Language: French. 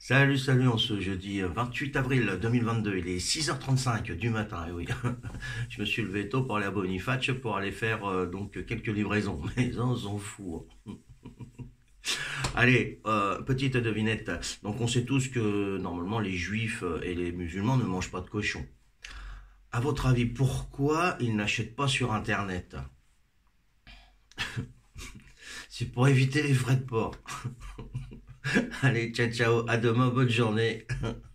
Salut, salut, on se jeudi 28 avril 2022, il est 6h35 du matin, et oui. Je me suis levé tôt pour aller à Boniface pour aller faire donc quelques livraisons, mais on s'en fout. Allez, petite devinette. Donc on sait tous que normalement les juifs et les musulmans ne mangent pas de cochon. À votre avis, pourquoi ils n'achètent pas sur internet? C'est pour éviter les frais de port. Allez, ciao ciao, à demain, bonne journée.